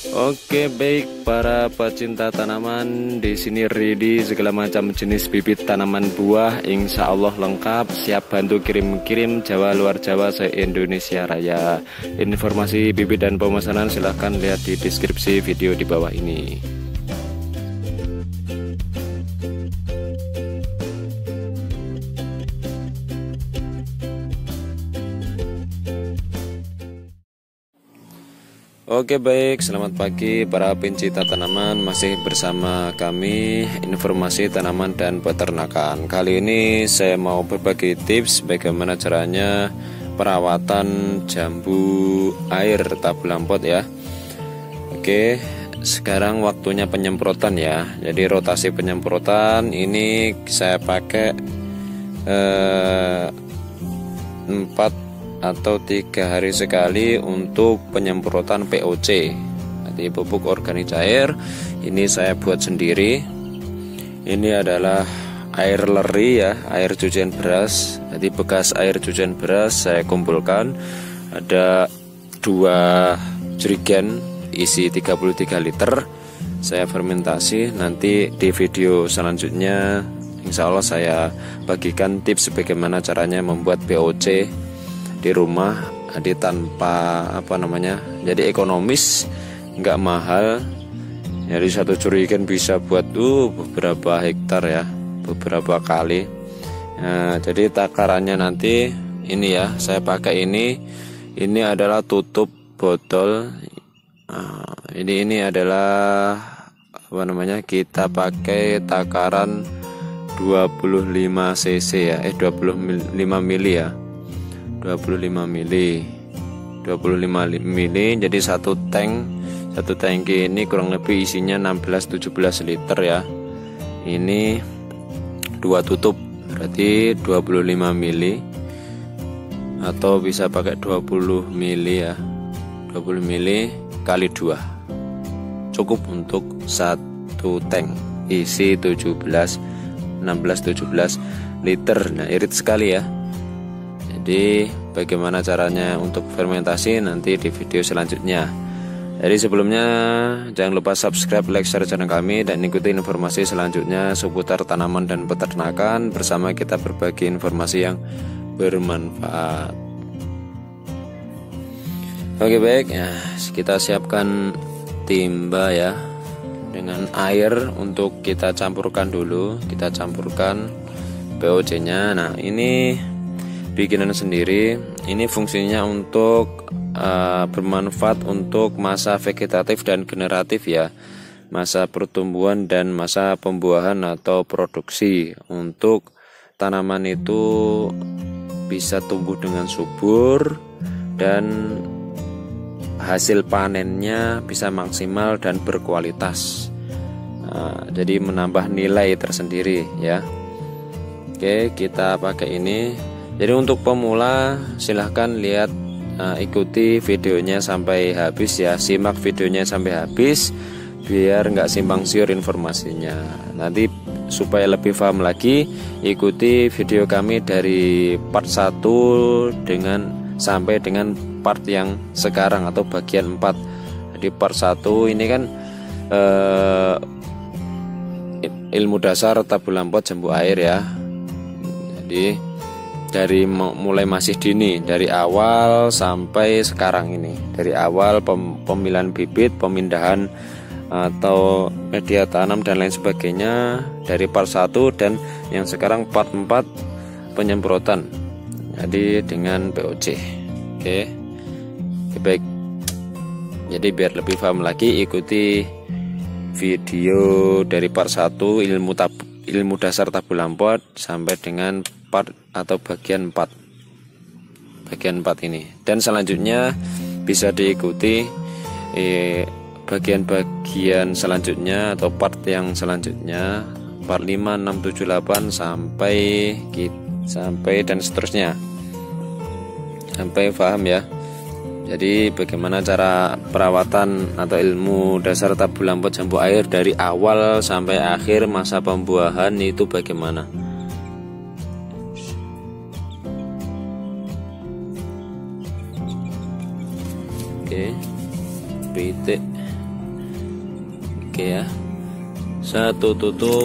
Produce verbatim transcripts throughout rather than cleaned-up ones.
Oke, baik para pecinta tanaman, di sini ready segala macam jenis bibit tanaman buah, insya Allah lengkap, siap bantu kirim-kirim Jawa luar Jawa se-Indonesia Raya. Informasi bibit dan pemesanan silahkan lihat di deskripsi video di bawah ini. Oke, baik, selamat pagi para pencinta tanaman, masih bersama kami informasi tanaman dan peternakan. Kali ini saya mau berbagi tips bagaimana caranya perawatan jambu air tabul lampot ya. Oke, sekarang waktunya penyemprotan ya. Jadi rotasi penyemprotan ini saya pakai eh, empat atau tiga hari sekali untuk penyemprotan P O C, nanti pupuk organik cair. Ini saya buat sendiri. Ini adalah air leri ya, air cucian beras. Jadi bekas air cucian beras saya kumpulkan, ada dua jerigen isi tiga puluh tiga liter. Saya fermentasi. Nanti di video selanjutnya insya Allah saya bagikan tips bagaimana caranya membuat P O C di rumah, jadi tanpa apa namanya, jadi ekonomis, nggak mahal. Jadi satu jerigen bisa buat tuh beberapa hektar ya, beberapa kali. Nah, jadi takarannya nanti ini ya, saya pakai ini. Ini adalah tutup botol. Nah, ini ini adalah apa namanya, kita pakai takaran dua puluh lima cc ya, eh dua puluh lima mili ya. dua puluh lima mili, dua puluh lima mili, jadi satu tank, satu tangki ini kurang lebih isinya enam belas tujuh belas liter ya. Ini dua tutup, berarti dua puluh lima mili, atau bisa pakai dua puluh mili ya, dua puluh mili kali dua, cukup untuk satu tank isi tujuh belas, enam belas tujuh belas liter. Nah, irit sekali ya. Jadi bagaimana caranya untuk fermentasi nanti di video selanjutnya. Jadi sebelumnya jangan lupa subscribe, like, share channel kami, dan ikuti informasi selanjutnya seputar tanaman dan peternakan. Bersama kita berbagi informasi yang bermanfaat. Oke, baik ya, kita siapkan timba ya, dengan air untuk kita campurkan dulu. Kita campurkan P O C nya. Nah, ini bikinan sendiri. Ini fungsinya untuk uh, bermanfaat untuk masa vegetatif dan generatif ya, masa pertumbuhan dan masa pembuahan atau produksi. Untuk tanaman itu bisa tumbuh dengan subur dan hasil panennya bisa maksimal dan berkualitas. Nah, jadi menambah nilai tersendiri ya. Oke, kita pakai ini. Jadi untuk pemula silahkan lihat, uh, ikuti videonya sampai habis ya, simak videonya sampai habis biar nggak simpang siur informasinya. Nanti supaya lebih paham lagi, ikuti video kami dari part satu dengan sampai dengan part yang sekarang atau bagian empat. Jadi part satu ini kan uh, ilmu dasar tabul lampot jambu air ya. Jadi dari mulai masih dini, dari awal sampai sekarang ini, dari awal pem, pemilihan bibit, pemindahan atau media tanam dan lain sebagainya, dari part satu, dan yang sekarang part empat penyemprotan, jadi dengan P O C. Oke, baik. Jadi biar lebih paham lagi, ikuti video dari part satu ilmu tab, ilmu dasar tabul lampot sampai dengan part atau bagian empat, bagian empat ini, dan selanjutnya bisa diikuti eh, bagian-bagian selanjutnya atau part yang selanjutnya, part lima, enam, tujuh, delapan sampai sampai dan seterusnya, sampai paham ya. Jadi bagaimana cara perawatan atau ilmu dasar tabul lampot jambu air dari awal sampai akhir masa pembuahan itu bagaimana. Oke, pitik Oke ya, satu tutup.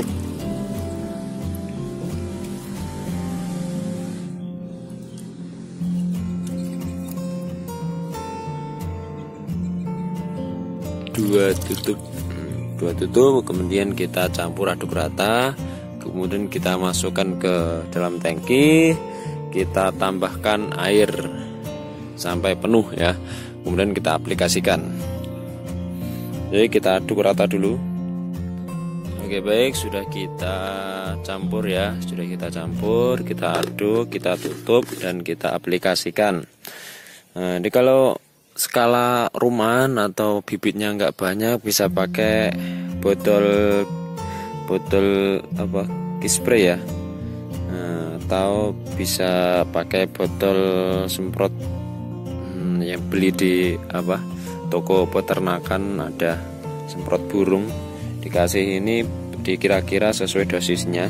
Dua tutup, dua tutup, kemudian kita campur aduk rata, kemudian kita masukkan ke dalam tangki, kita tambahkan air sampai penuh ya, kemudian kita aplikasikan. Jadi kita aduk rata dulu. Oke baik, sudah kita campur ya, sudah kita campur, kita aduk, kita tutup dan kita aplikasikan. Nah, jadi kalau skala rumahan atau bibitnya nggak banyak, bisa pakai botol botol apa kispray ya, nah, atau bisa pakai botol semprot hmm, yang beli di apa toko peternakan, ada semprot burung, dikasih ini dikira-kira sesuai dosisnya.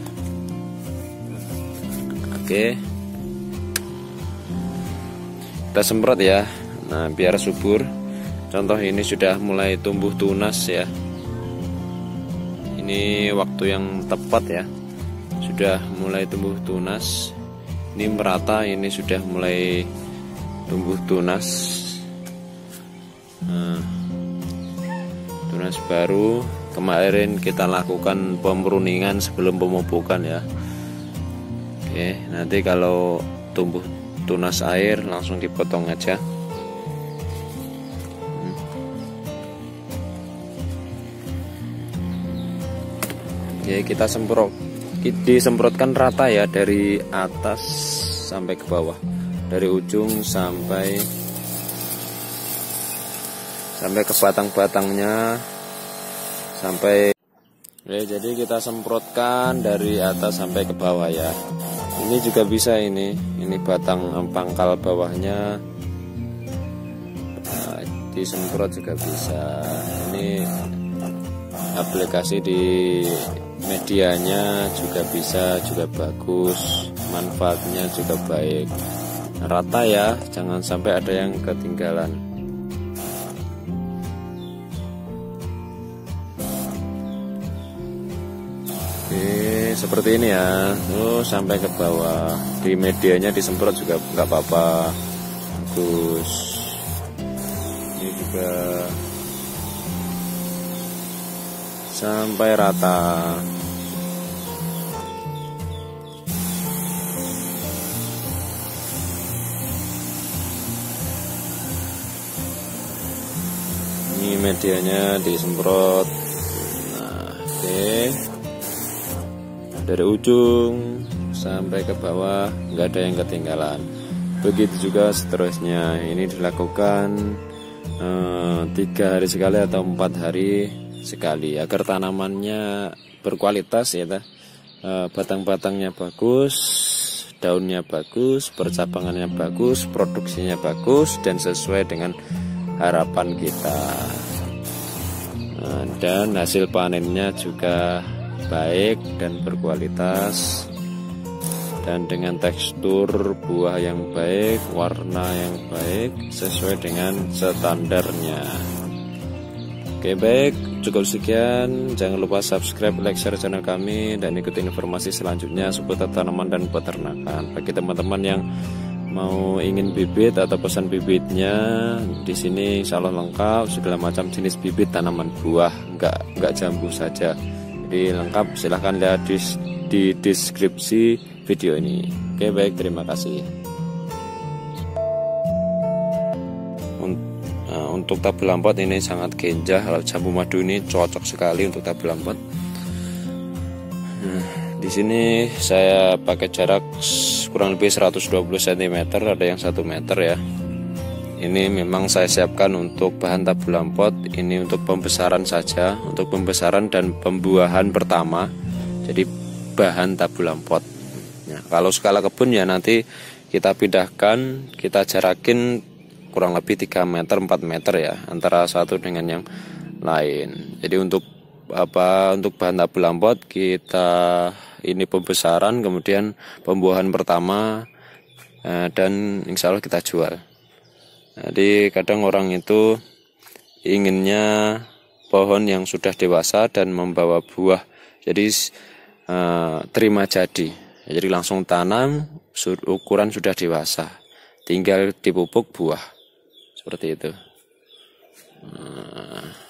Oke, kita semprot ya. Nah, biar subur. Contoh ini sudah mulai tumbuh tunas ya. Ini waktu yang tepat ya. Sudah mulai tumbuh tunas. Ini merata, ini sudah mulai tumbuh tunas. Nah, tunas baru. Kemarin kita lakukan pemruningan sebelum pemupukan ya. Oke, nanti kalau tumbuh tunas air langsung dipotong aja. Ya, kita semprot, disemprotkan rata ya, dari atas sampai ke bawah, dari ujung sampai sampai ke batang-batangnya, sampai ya, jadi kita semprotkan dari atas sampai ke bawah ya. Ini juga bisa, ini ini batang pangkal bawahnya nah, disemprot juga bisa. Ini aplikasi di medianya juga bisa, juga bagus, manfaatnya juga baik, rata ya, jangan sampai ada yang ketinggalan. Oke, seperti ini ya, tuh sampai ke bawah, di medianya disemprot juga nggak apa-apa, bagus. Ini juga sampai rata. Ini medianya disemprot. Nah, oke, dari ujung sampai ke bawah, nggak ada yang ketinggalan. Begitu juga seterusnya. Ini dilakukan eh, tiga hari sekali atau empat hari sekali agar tanamannya berkualitas ya, e, batang-batangnya bagus, daunnya bagus, percabangannya bagus, produksinya bagus dan sesuai dengan harapan kita. E, dan hasil panennya juga baik dan berkualitas, dan dengan tekstur buah yang baik, warna yang baik sesuai dengan standarnya. Oke baik, cukup sekian. Jangan lupa subscribe, like, share channel kami, dan ikuti informasi selanjutnya seputar tanaman dan peternakan. Bagi teman-teman yang mau ingin bibit atau pesan bibitnya, di sini insya Allah lengkap, segala macam jenis bibit tanaman buah, nggak nggak jambu saja. Jadi lengkap, silahkan lihat di, di deskripsi video ini. Oke baik, terima kasih. Untuk tabel lampot ini sangat genjah, kalau jambu madu ini cocok sekali untuk tabel lampot. Nah, di sini saya pakai jarak kurang lebih seratus dua puluh sentimeter, ada yang satu meter ya. Ini memang saya siapkan untuk bahan tabel lampot, ini untuk pembesaran saja, untuk pembesaran dan pembuahan pertama. Jadi bahan tabel lampot. Nah, kalau skala kebun ya nanti kita pindahkan, kita jarakin kurang lebih tiga meter empat meter ya, antara satu dengan yang lain. Jadi untuk apa, untuk bahan tabel lampot kita ini pembesaran, kemudian pembuahan pertama, eh, dan insya Allah kita jual. Jadi kadang orang itu inginnya pohon yang sudah dewasa dan membawa buah. Jadi uh, terima jadi. Jadi langsung tanam, ukuran sudah dewasa. Tinggal dipupuk buah. Seperti itu. Nah.